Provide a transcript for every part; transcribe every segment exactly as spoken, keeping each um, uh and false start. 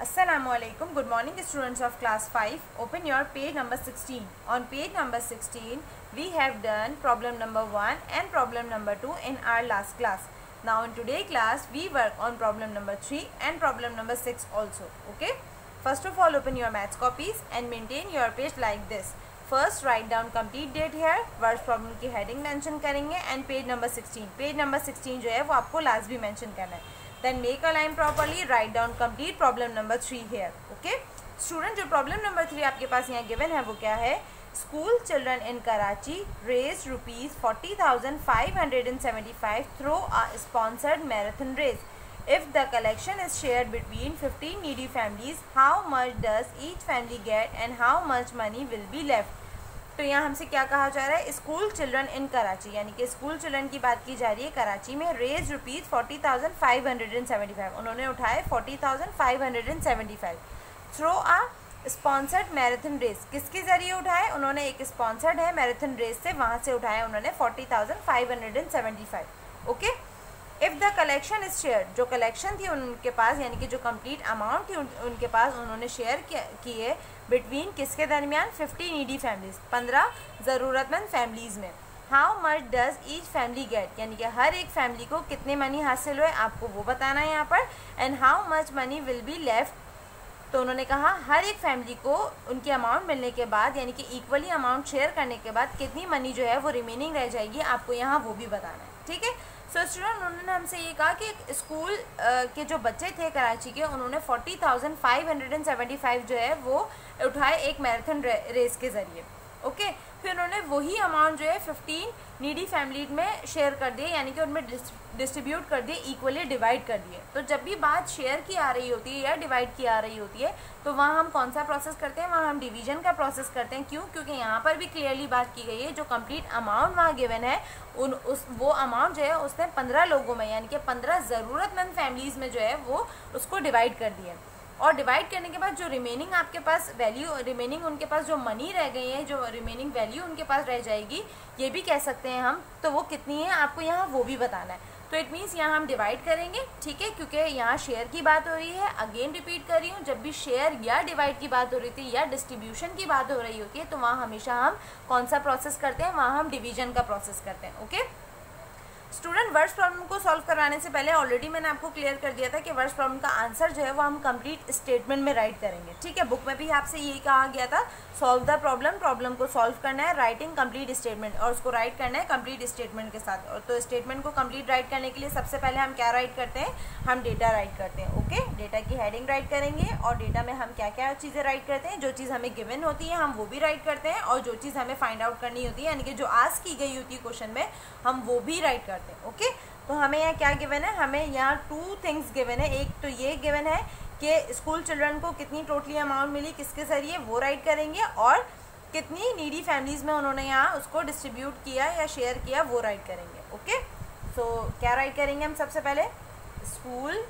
Assalamualaikum. Good morning, students of class five. Open your page number sixteen. On page number sixteen, we have done problem number one and problem number two in our last class. Now in today's class, we work on problem number three and problem number six also. Okay. First of all, open your maths copies and maintain your page like this. First, write down complete date here. Words problem की heading mention करेंगे and page number sixteen. Page number sixteen जो है वो आपको last भी mention करना है. Then make a line properly. Write down complete problem number three here. Okay. Student, जो problem number three आपके पास यहाँ given है वो क्या है? School children in Karachi raised rupees forty thousand five hundred and seventy-five through a sponsored marathon race. If the collection is shared between fifteen needy families, how much does each family get and how much money will be left? तो यहाँ हमसे क्या कहा जा रहा है? School children in Karachi, यानी कि स्कूल चिल्ड्रन की बात की जा रही है कराची में. Raised rupees forty thousand five hundred and seventy five उन्होंने उठाए forty thousand five hundred and seventy five through a sponsored marathon race. किसके ज़रिए उठाए? उन्होंने एक स्पॉन्सर्ड है मैराथन रेस से, वहाँ से उठाए उन्होंने forty thousand five hundred and seventy five. Okay. If the collection is share, जो कलेक्शन थी उनके पास, यानी कि जो कंप्लीट अमाउंट थी उन, उनके पास, उन्होंने शेयर की है बिटवीन किसके दरमियान? फिफ्टी नीडी फैमिलीज, पंद्रह ज़रूरतमंद फैमिलीज़ में. How much does each family get, यानी कि हर एक फैमिली को कितने मनी हासिल हुए आपको वो बताना है यहाँ पर. And how much money will be left, तो उन्होंने कहा हर एक फैमिली को उनकी अमाउंट मिलने के बाद, यानी कि इक्वली अमाउंट शेयर करने के बाद कितनी मनी जो है वो रिमेनिंग रह जाएगी, आपको यहाँ वो भी बताना है. ठीक है. सो स्टूडेंट, उन्होंने हमसे ये कहा कि स्कूल के जो बच्चे थे कराची के, उन्होंने forty thousand five hundred and seventy five जो है वो उठाए एक मैराथन रेस के ज़रिए. ओके. फिर उन्होंने वही अमाउंट जो है फिफ्टीन नीडी फैमिली में शेयर कर दिए, यानी कि उनमें डिस्ट्रीब्यूट कर दिए, इक्वली डिवाइड कर दिए. तो जब भी बात शेयर की आ रही होती है या डिवाइड की आ रही होती है, तो वहाँ हम कौन सा प्रोसेस करते हैं? वहाँ हम डिवीजन का प्रोसेस करते हैं. क्यों? क्योंकि यहाँ पर भी क्लियरली बात की गई है, जो कंप्लीट अमाउंट वहाँ गिवन है उन उस वो अमाउंट जो है उसने पंद्रह लोगों में, यानी कि पंद्रह ज़रूरतमंद फैमिलीज़ में जो है वो उसको डिवाइड कर दिया. और डिवाइड करने के बाद जो रिमेनिंग आपके पास वैल्यू, रिमेनिंग उनके पास जो मनी रह गई है, जो रिमेनिंग वैल्यू उनके पास रह जाएगी, ये भी कह सकते हैं हम, तो वो कितनी है आपको यहाँ वो भी बताना है. तो इट मीन्स यहाँ हम डिवाइड करेंगे. ठीक है. क्योंकि यहाँ शेयर की बात हो रही है. अगेन रिपीट कर रही हूँ, जब भी शेयर या डिवाइड की बात हो रही थी या डिस्ट्रीब्यूशन की बात हो रही होती है, तो वहाँ हमेशा हम कौन सा प्रोसेस करते हैं? वहाँ हम डिवीजन का प्रोसेस करते हैं. ओके. स्टूडेंट, वर्ड्स प्रॉब्लम को सॉल्व करवाने से पहले ऑलरेडी मैंने आपको क्लियर कर दिया था कि वर्ड्स प्रॉब्लम का आंसर जो है वो हम कंप्लीट स्टेटमेंट में राइट करेंगे. ठीक है. बुक में भी आपसे यही कहा गया था, सॉल्व द प्रॉब्लम, प्रॉब्लम को सॉल्व करना है, राइटिंग कंप्लीट स्टेटमेंट, और उसको राइट करना है कंप्लीट स्टेटमेंट के साथ. और तो स्टेटमेंट को कंप्लीट राइट करने के लिए सबसे पहले हम क्या राइट करते हैं? हम डेटा राइट करते हैं. ओके. डेटा की हेडिंग राइट करेंगे, और डेटा में हम क्या क्या चीज़ें राइट करते हैं? जो चीज़ हमें गिवन होती है हम वो भी राइट करते हैं, और जो चीज़ हमें फाइंड आउट करनी होती है, यानी कि जो आस्क की गई होती है क्वेश्चन में, हम वो भी राइट करते हैं. ओके. तो हमें यहाँ क्या गिवन है? हमें यहाँ टू थिंग्स गिवन है. एक तो ये गिवन है कि स्कूल चिल्ड्रन को कितनी टोटली अमाउंट मिली, किसके ज़रिए, वो राइट करेंगे, और कितनी नीडी फैमिलीज़ में उन्होंने यहाँ उसको डिस्ट्रीब्यूट किया या शेयर किया वो राइट करेंगे. ओके. सो क्या राइट करेंगे हम? सबसे पहले school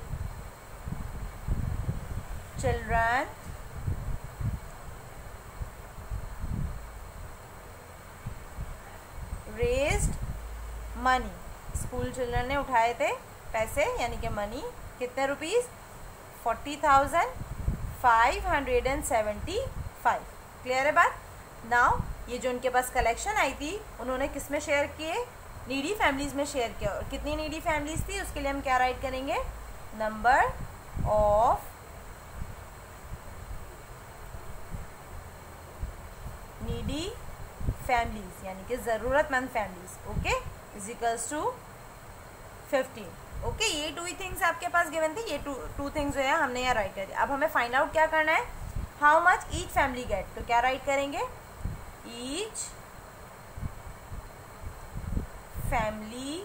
children raised money, school children ने उठाए थे पैसे, यानी कि मनी, कितने rupees? Forty thousand five hundred and seventy five. Clear है बात? नाउ ये जो उनके पास कलेक्शन आई थी उन्होंने किस में शेयर किए? नीडी फैमिलीज़ में शेयर किया. और कितनी नीडी फैमिलीज़ थी उसके लिए हम क्या राइट करेंगे? नंबर ऑफ नीडी फैमिलीज़, यानी कि ज़रूरतमंद families. Okay. Is equals to fifteen. Okay. ये टू ही थिंग्स आपके पास गिवन थे, ये टू टू थिंग्स जो है हमने यहाँ राइट कर दिया. अब हमें फाइंड आउट क्या करना है? How much each family get. तो क्या राइट करेंगे? Each family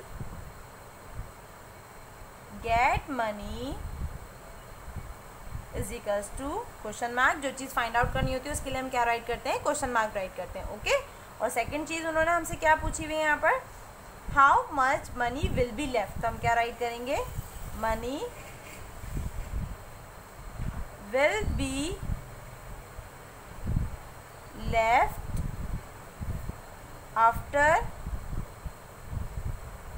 get money is equals to question mark. जो चीज़ फाइंड आउट करनी होती है उसके लिए हम क्या राइट करते हैं? क्वेश्चन मार्क राइट करते हैं. ओके. और सेकेंड चीज़ उन्होंने हमसे क्या पूछी हुई है यहाँ पर? How much money will be left. तो हम क्या राइट करेंगे? Money will be left after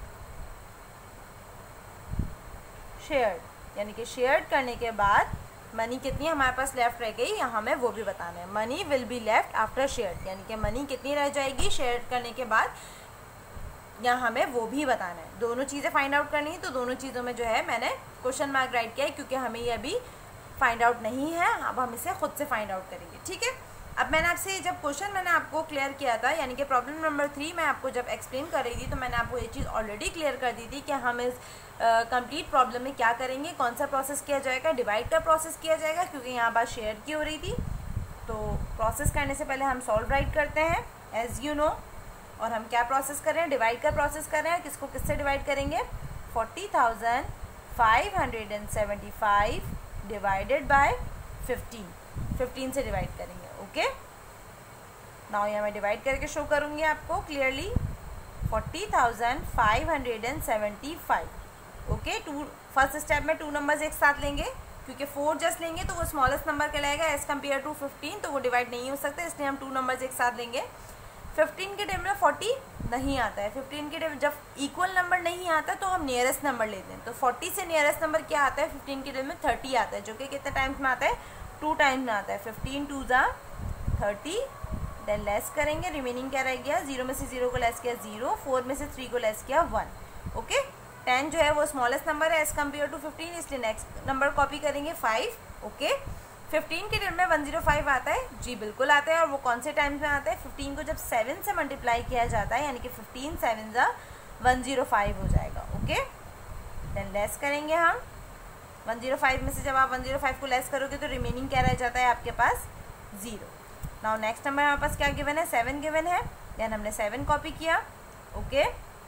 shared, यानी कि शेयर करने के बाद मनी कितनी हमारे पास लेफ्ट रह गई, यहाँ हमें वो भी बताना है। Money will be left after share, यानी कि मनी कितनी रह जाएगी शेयर करने के बाद, यहाँ हमें वो भी बताना है। दोनों चीज़ें फाइंड आउट करनी है, तो दोनों चीज़ों में जो है मैंने क्वेश्चन मार्क राइट किया है, क्योंकि हमें ये अभी फाइंड आउट नहीं है, अब हम इसे खुद से फाइंड आउट करेंगे। ठीक है, अब मैंने आपसे जब क्वेश्चन मैंने आपको क्लियर किया था, यानी कि प्रॉब्लम नंबर थ्री मैं आपको जब एक्सप्लेन कर रही थी, तो मैंने आपको ये चीज़ ऑलरेडी क्लियर कर दी थी कि हम इस कंप्लीट uh, प्रॉब्लम में क्या करेंगे, कौन सा प्रोसेस किया जाएगा, डिवाइड का प्रोसेस किया जाएगा, क्योंकि यहाँ बात शेयर की हो रही थी। तो प्रोसेस करने से पहले हम सॉल्व राइट करते हैं एज यू नो, और हम क्या प्रोसेस कर रहे हैं, डिवाइड का प्रोसेस कर रहे हैं। किसको किससे डिवाइड करेंगे, forty thousand five hundred and seventy five divided by fifteen, fifteen से डिवाइड करेंगे। ओके, नाउ यहाँ मैं डिवाइड करके शो करूँगी आपको clearly, forty thousand five hundred and seventy five. Okay, to first step में टू नंबर्स एक साथ लेंगे, क्योंकि फोर जस्ट लेंगे तो वो स्मॉलेस्ट नंबर कहलाएगा एज कम्पेयर टू फिफ्टीन, तो वो डिवाइड नहीं हो सकता, इसलिए हम टू नंबर्स एक साथ लेंगे। फिफ्टीन के टेबल में फोर्टी नहीं आता है, फिफ्टीन के टेबल जब इक्वल नंबर नहीं आता तो हम नियरेस्ट नंबर लेते हैं। तो फोर्टी से नियरेस्ट नंबर क्या आता है, फिफ्टीन के टेबल में थर्टी आता है, जो कि कितने टाइम्स में आता है, टू टाइम्स में आता है। फिफ्टीन टू ज़ा थर्टी, देन लेस करेंगे, रिमेनिंग क्या रह गया, जीरो में से जीरो को लेस किया जीरो, फोर में से थ्री को लेस किया वन। ओके, टेन जो है वो स्मॉलेस्ट नंबर है एज कम्पेयर टू फिफ्टीन, इसलिए नेक्स्ट नंबर कॉपी करेंगे फाइव। ओके, फिफ्टीन के टेबल में वन जीरो फाइव आता है, जी बिल्कुल आता है, और वो कौन से टाइम्स में आता है, फिफ्टीन को जब सेवन से मल्टीप्लाई किया जाता है, यानी कि फिफ्टीन सेवन ज़ा वन जीरो फाइव हो जाएगा। ओके, देन लेस करेंगे हम, वन जीरो फाइव में से जब आप वन जीरो फाइव को लेस करोगे तो रिमेनिंग क्या रह जाता है आपके पास, ज़ीरो। नाउ नेक्स्ट नंबर हमारे पास क्या गिवन है, सेवन गिवन है, देन हमने सेवन कॉपी किया। ओके,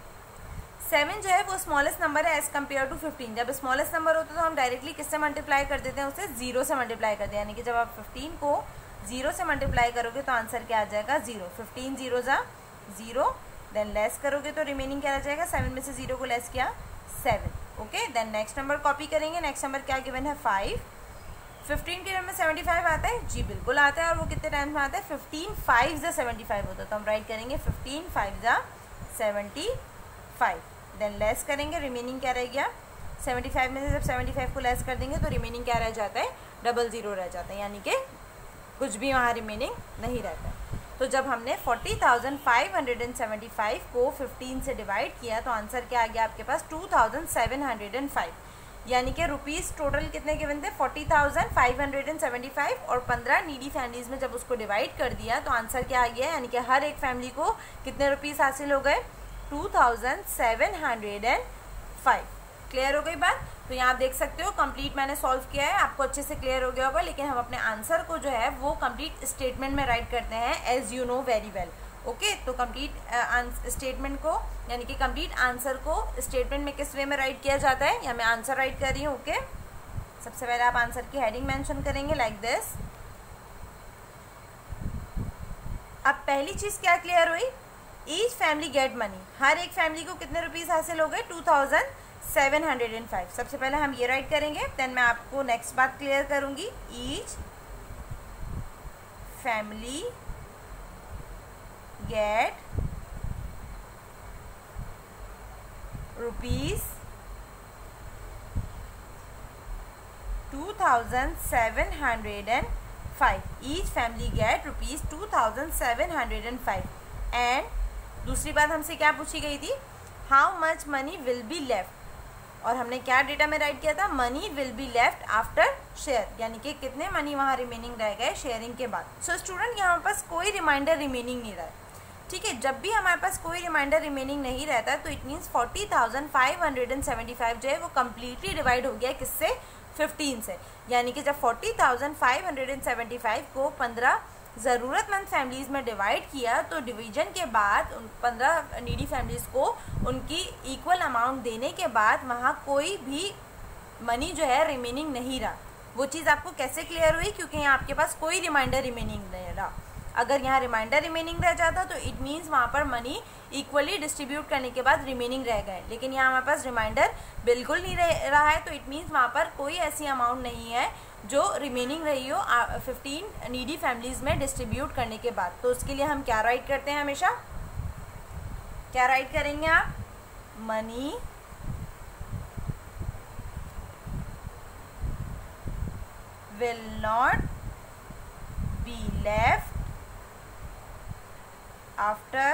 सेवन जो है वो स्मॉलेस्ट नंबर है एज कम्पेयर टू फिफ्टीन। जब स्मॉलेस्ट नंबर होता है तो हम डायरेक्टली किससे मल्टीप्लाई कर देते हैं, उसे जीरो से मल्टीप्लाई करते हैं, यानी कि जब आप फिफ्टीन को जीरो से मल्टीप्लाई करोगे तो आंसर क्या आ जाएगा, जीरो। फिफ्टीन जीरो ज़ा जीरो, देन लेस करोगे तो रिमेनिंग क्या आ जाएगा, सेवन में से जीरो को लेस किया seven. Okay, then next number copy करेंगे, नेक्स्ट नंबर क्या गिवन है, फाइव। फिफ्टीन के नंबर में सेवेंटी फाइव आता है, जी बिल्कुल आता है, और वो कितने टाइम्स में आता है, फिफ्टीन फाइव ज़ा सेवेंटी फाइव होता है, तो हम राइट करेंगे फिफ्टीन फाइव ज़ा सेवेंटी फाइव, देन लेस करेंगे, रिमेनिंग क्या रह गया, सेवेंटी फाइव में से जब सेवेंटी फाइव को लेस कर देंगे तो रिमेनिंग क्या रह जाता है, डबल ज़ीरो रह जाता है, यानी कि कुछ भी वहाँ रिमेनिंग नहीं रहता है। तो जब हमने forty thousand five hundred and seventy five को फिफ्टीन से डिवाइड किया तो आंसर क्या आ गया आपके पास, two thousand seven hundred and five, यानी कि रुपीज़ टोटल कितने गिवन थे, forty thousand five hundred and seventy five, और पंद्रह नीडी फैमिलीज़ में जब उसको डिवाइड कर दिया तो आंसर क्या आ गया, यानी कि हर एक फैमिली को कितने रुपीज़ हासिल हो गए, two thousand seven hundred and five. Clear हो गई बात। तो यहाँ आप देख सकते हो कंप्लीट मैंने सॉल्व किया है, आपको अच्छे से क्लियर हो गया होगा, लेकिन हम अपने आंसर को जो है वो कंप्लीट स्टेटमेंट में राइट करते हैं as you know very well. Okay, तो कंप्लीट स्टेटमेंट को यानी कि कंप्लीट आंसर को स्टेटमेंट में किस वे में राइट किया जाता है, या मैं आंसर राइट कर रही हूँ। ओके, सबसे पहले आप आंसर की हेडिंग मेंशन करेंगे लाइक दिस। अब पहली चीज़ क्या क्लियर हुई, ईच फैमिली गेट मनी, हर एक फैमिली को कितने रुपीज़ हासिल हो गए, two thousand seven hundred and five. सबसे पहले हम ये राइट करेंगे, देन मैं आपको नेक्स्ट बात क्लियर करूंगी। Each family get rupees two thousand seven hundred and five, each family get rupees two thousand seven hundred and five. And दूसरी बात हमसे क्या पूछी गई थी, how much money will be left, और हमने क्या डेटा में राइट किया था, money will be left after share, यानी कि कितने मनी वहाँ रिमेनिंग रह गए शेयरिंग के बाद। सो स्टूडेंट यहाँ पास कोई रिमाइंडर रिमेनिंग नहीं रहा है, ठीक है। जब भी हमारे पास कोई रिमाइंडर रिमेनिंग नहीं रहता है तो it means forty thousand five hundred and seventy five जो है वो कम्प्लीटली डिवाइड हो गया किससे, फिफ्टीन से। यानी कि जब forty thousand five hundred and seventy five को पंद्रह ज़रूरतमंद फैमिलीज़ में डिवाइड किया तो डिवीजन के बाद उन पंद्रह नीडी फैमिलीज़ को उनकी इक्वल अमाउंट देने के बाद वहाँ कोई भी मनी जो है रिमेनिंग नहीं रहा। वो चीज़ आपको कैसे क्लियर हुई, क्योंकि यहाँ आपके पास कोई रिमाइंडर रिमेनिंग नहीं रहा। अगर यहाँ रिमाइंडर रिमेनिंग रह जाता तो इट मीन्स वहाँ पर मनी इक्वली डिस्ट्रीब्यूट करने के बाद रिमेनिंग रह गए, लेकिन यहाँ हमारे पास रिमाइंडर बिल्कुल नहीं रह रहा है, तो इट मीन्स वहाँ पर कोई ऐसी अमाउंट नहीं है जो रिमेनिंग रही हो फिफ्टीन नीडी फैमिलीज़ में डिस्ट्रीब्यूट करने के बाद। तो उसके लिए हम क्या राइट करते हैं, हमेशा क्या राइट करेंगे आप, money will not be left after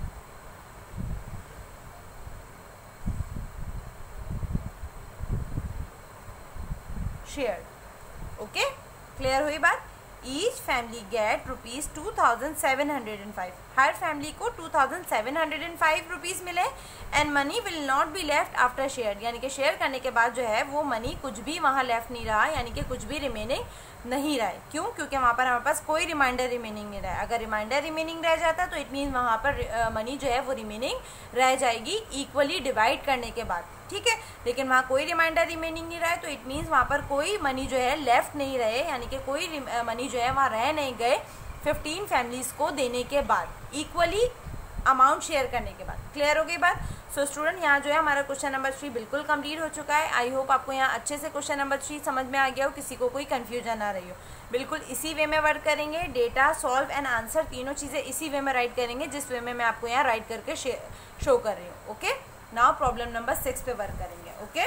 shared. Okay, clear हुई बात। Each family get rupees two thousand seven hundred and five, हर फैमिली को two thousand seven hundred and five rupees मिले। And money will not be left after share, यानी कि share करने के बाद जो है वो मनी कुछ भी वहाँ लेफ्ट नहीं रहा, यानी कि कुछ भी रिमेनिंग नहीं रहा है। क्यों? क्योंकि वहाँ पर हमारे पास कोई रिमाइंडर रिमेनिंग नहीं रहा है। अगर रिमाइंडर रिमेनिंग रह जाता तो इट मीन वहाँ पर मनी जो है वो रिमेनिंग रह जाएगी इक्वली डिवाइड करने के बाद, ठीक है। लेकिन वहाँ कोई रिमाइंडर रिमेनिंग नहीं रहा है, तो इट मीन्स वहाँ पर कोई मनी जो है लेफ्ट नहीं रहे, यानी कि कोई मनी जो है वहाँ रह नहीं गए फिफ्टीन फैमिलीज़ को देने के बाद, इक्वली अमाउंट शेयर करने के बाद। क्लियर हो गई बात। सो स्टूडेंट, यहाँ जो है हमारा क्वेश्चन नंबर थ्री बिल्कुल कंप्लीट हो चुका है। आई होप आपको यहाँ अच्छे से क्वेश्चन नंबर थ्री समझ में आ गया हो, किसी को कोई कन्फ्यूजन ना रही हो। बिल्कुल इसी वे में वर्क करेंगे, डेटा, सॉल्व एंड आंसर तीनों चीज़ें इसी वे में राइट करेंगे जिस वे में मैं आपको यहाँ राइट करके शो कर रही हूँ। Okay, now problem number six पे वर्क करेंगे। Okay,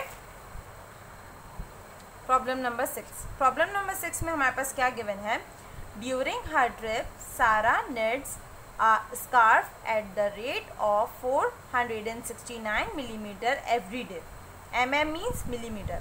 problem number six problem number six में हमारे पास क्या गिवन है? During her trip Sara needs a scarf at the rate of four hundred sixty-nine millimeter every day. Mm means millimeter.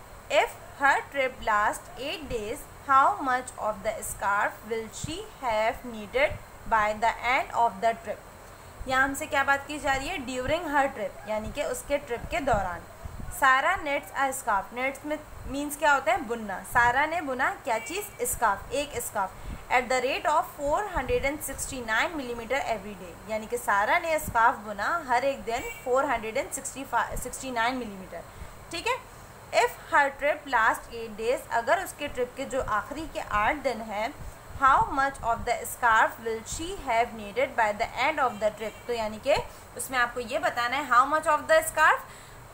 If her trip lasts eight days, how much of the scarf will she have needed by the end of the trip? यहाँ हमसे क्या बात की जा रही है? During her trip, यानी कि उसके ट्रिप के दौरान। Sara nets a scarf, nets में मीन्स क्या होता है? बुनना। सारा ने बुना क्या चीज़? स्कार्फ, एक scarf. At the rate of four hundred sixty nine millimetre every day, यानी कि सारा ने स्कार्फ बुना हर एक दिन four hundred sixty nine millimetre, ठीक है। If her trip last eight days, अगर उसके ट्रिप के जो आखिरी के आठ दिन हैं, how much of the scarf will she have needed by the end of the trip, तो यानी कि उसमें आपको ये बताना है how much of the scarf,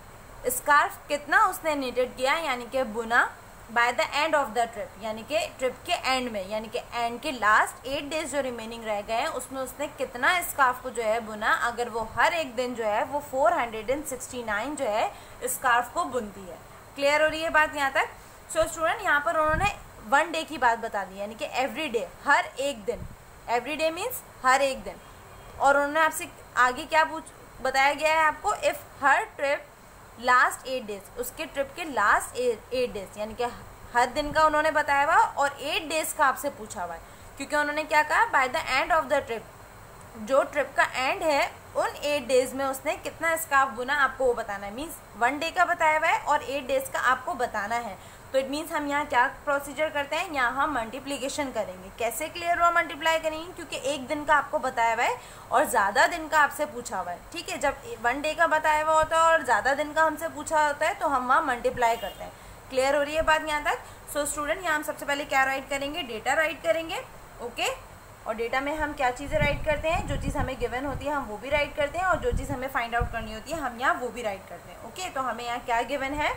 scarf कितना उसने नीडेड किया, यानी कि बुना by the end of the trip, यानी कि ट्रिप के एंड में, यानी कि एंड के लास्ट एट डेज जो रिमेनिंग रह गए हैं उसमें उसने कितना स्कार्फ को जो है बुना, अगर वो हर एक दिन जो है वो फोर हंड्रेड सिक्सटी नाइन जो है स्कार्फ को बुनती है। क्लियर हो रही है बात यहाँ तक? सो स्टूडेंट, यहाँ पर उन्होंने वन डे की बात बता दी, यानी कि एवरी डे, हर एक दिन। एवरी डे मीन्स हर एक दिन। और उन्होंने आपसे आगे क्या पूछ बताया गया है आपको? If her trip last eight days, उसके ट्रिप के लास्ट एट डेज, यानी कि हर दिन का उन्होंने बताया हुआ और एट डेज का आपसे पूछा हुआ है, क्योंकि उन्होंने क्या कहा? By the end of the trip, जो ट्रिप का एंड है उन एट डेज में उसने कितना स्कार्फ बुना आपको वो बताना है। मीन्स वन डे का बताया हुआ है और एट डेज का आपको बताना है। तो इट मीन्स हम यहाँ क्या प्रोसीजर करते हैं? यहाँ हम मल्टीप्लिकेशन करेंगे। कैसे क्लियर हुआ? मल्टीप्लाई करेंगे, क्योंकि एक दिन का आपको बताया हुआ है और ज़्यादा दिन का आपसे पूछा हुआ है, ठीक है। जब वन डे का बताया हुआ होता है और ज़्यादा दिन का हमसे पूछा होता है तो हम वहाँ मल्टीप्लाई करते हैं। क्लियर हो रही है बात यहाँ तक? सो स्टूडेंट, यहाँ हम सबसे पहले क्या राइट करेंगे? डेटा राइट करेंगे। ओके, और डेटा में हम क्या चीज़ें राइट करते हैं? जो चीज़ हमें गिवन होती है हम वो भी राइट करते हैं, और जो चीज़ हमें फाइंड आउट करनी होती है हम यहाँ वो भी राइट करते हैं। ओके, तो हमें यहाँ क्या गिवन है?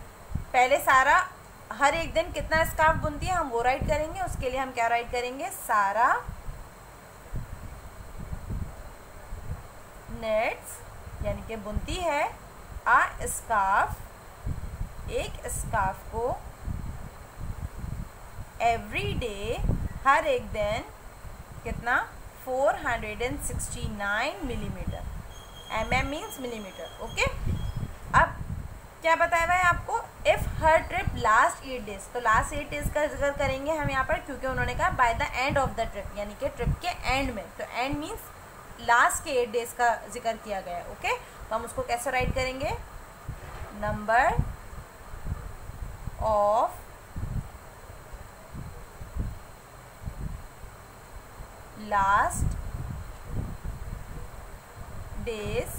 पहले सारा हर एक दिन कितना स्कार्फ बुनती है हम वो राइट करेंगे। उसके लिए हम क्या राइट करेंगे? सारा नेट्स, यानी कि बुनती है आ स्कार्फ, एक स्कार्फ को, एवरी डे, हर एक दिन, कितना? Four hundred sixty nine millimetre. M M means millimetre. Okay, अब क्या बताया हुआ है आपको? If her trip last eight days, तो लास्ट एट डेज का जिक्र करेंगे हम यहाँ पर, क्योंकि उन्होंने कहा by the end of the trip, यानी कि ट्रिप के एंड में। तो एंड मीन्स लास्ट के एट डेज का जिक्र किया गया है। ओके, तो हम उसको कैसे राइट करेंगे? नंबर ऑफ लास्ट डेज,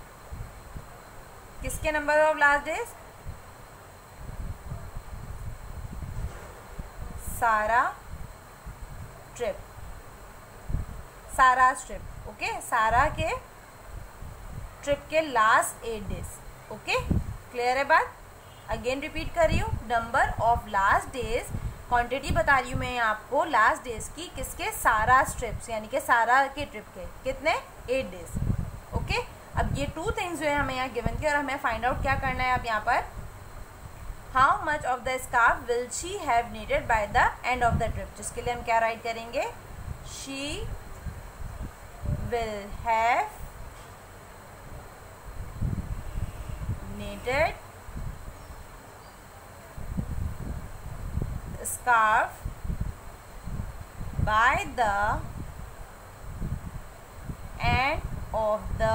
किसके नंबर ऑफ लास्ट डेज? सारा ट्रिप, सारा ट्रिप। ओके, सारा के ट्रिप के last eight days. Okay, clear है बात? अगेन रिपीट कर रही हूँ, number of last days, quantity बता रही हूँ मैं आपको लास्ट डेज की, किसके? सारा ट्रिप्स, यानी कि सारा के ट्रिप के कितने? Eight days. ओके, अब ये टू थिंग्स जो है हमें यहाँ गिवन के, और हमें फाइंड आउट क्या करना है अब यहाँ पर? How much of the scarf will she have needed by the end of the trip, जिसके लिए हम क्या राइट करेंगे, she will have needed scarf by the end of the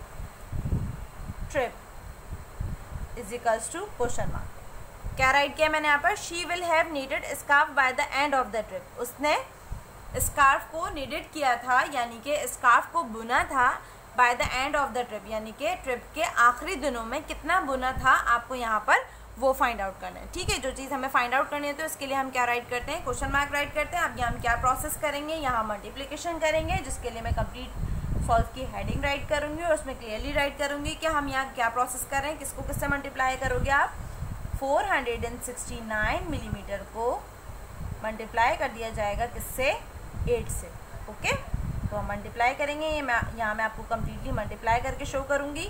trip is equals to question mark. क्या write किया मैंने यहाँ पर, she will have needed scarf by the end of the trip, उसने स्कार्फ को नीडेड किया था यानी कि स्कार्फ को बुना था bye the end of the trip, यानी कि ट्रिप के आखिरी दिनों में कितना बुना था आपको यहाँ पर वो फाइंड आउट करना है। ठीक है, जो चीज़ हमें फाइंड आउट करनी है तो इसके लिए हम क्या राइट करते हैं, क्वेश्चन मार्क राइट करते हैं। अब यहाँ हम क्या प्रोसेस करेंगे, यहाँ मल्टीप्लिकेशन करेंगे, जिसके लिए मैं कंप्लीट सॉल्व की हेडिंग राइट करूँगी और उसमें क्लियरली राइट करूँगी कि हम यहाँ क्या प्रोसेस कर रहे हैं, किसको किससे मल्टीप्लाई करोगे आप, four hundred sixty nine millimetre को मल्टीप्लाई कर दिया जाएगा किससे, एट से। ओके, तो हम मल्टीप्लाई करेंगे, ये मैं यहाँ मैं आपको कम्प्लीटली मल्टीप्लाई करके शो करूँगी।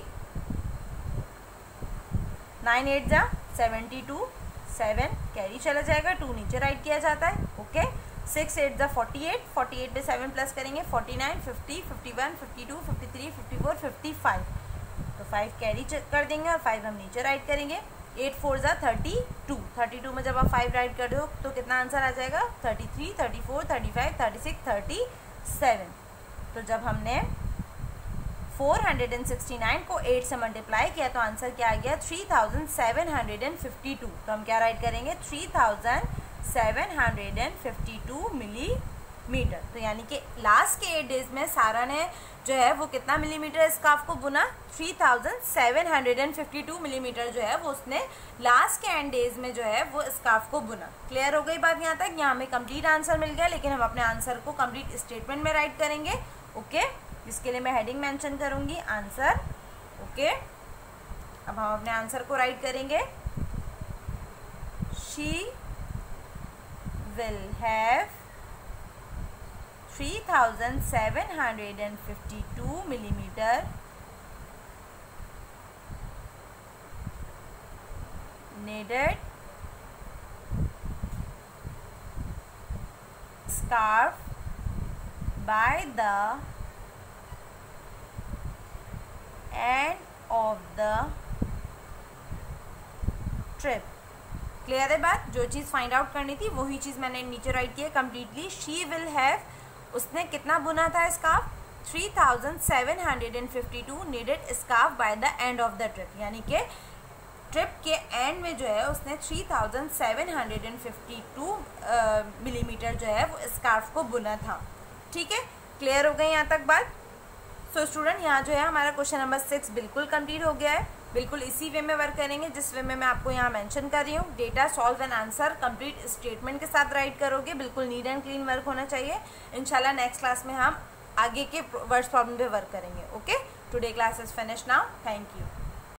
नाइन एट जा सेवेंटी टू, सेवन कैरी चला जाएगा, टू नीचे राइट किया जाता है। ओके, सिक्स एट जा फोर्टी एट, फोर्टी एट पे सेवन प्लस करेंगे forty nine, fifty, fifty one, fifty two, fifty three, fifty four, fifty five, तो फाइव कैरी कर देंगे और फाइव हम नीचे राइट करेंगे। एट फोर जा थर्टी टू, थर्टी टू में जब आप फाइव राइट कर दो तो कितना आंसर आ जाएगा, thirty three, thirty four, thirty five, thirty six, thirty seven. तो जब हमने फोर हंड्रेड सिक्सटी नाइन को एट से मल्टीप्लाई किया तो आंसर क्या आ गया, three thousand seven hundred fifty two. तो हम क्या राइट करेंगे, three thousand seven hundred fifty two millimetre. तो यानी कि लास्ट के एट डेज में सारा ने जो है वो कितना मिलीमीटर स्कार्फ को बुना, three thousand seven hundred fifty two millimetre जो है वो उसने लास्ट के एंड डेज में जो है वो स्कार्फ को बुना। क्लियर हो गई बात यहाँ तक, यहाँ हमें कंप्लीट आंसर मिल गया, लेकिन हम अपने आंसर को कंप्लीट स्टेटमेंट में राइट करेंगे। ओके, जिसके लिए मैं हेडिंग मेंशन करूंगी आंसर। ओके, अब हम अपने आंसर को राइट करेंगे, she will have three thousand seven hundred fifty two millimetre needed scarf by the end of the trip। Clear है बात, जो चीज़ फाइंड आउट करनी थी वही चीज़ मैंने नीचे राइट की है कम्प्लीटली। शी विल हैव, उसने कितना बुना था scarf, three thousand seven hundred fifty two needed scarf by the end of the trip, यानी कि ट्रिप के एंड में जो है उसने three thousand seven hundred fifty two millimetre जो है वो स्कार्फ को बुना था। ठीक है, क्लियर हो गई यहाँ तक बात। सो स्टूडेंट, यहाँ जो है हमारा क्वेश्चन नंबर सिक्स बिल्कुल कंप्लीट हो गया है। बिल्कुल इसी वे में वर्क करेंगे जिस वे में मैं आपको यहाँ मेंशन कर रही हूँ। Data solve and answer complete statement के साथ राइट करोगे, बिल्कुल नीट एंड क्लीन वर्क होना चाहिए। इंशाल्लाह नेक्स्ट क्लास में हम आगे के वर्ड्स प्रॉब्लम पे वर्क करेंगे। ओके, today class is finish now, thank you.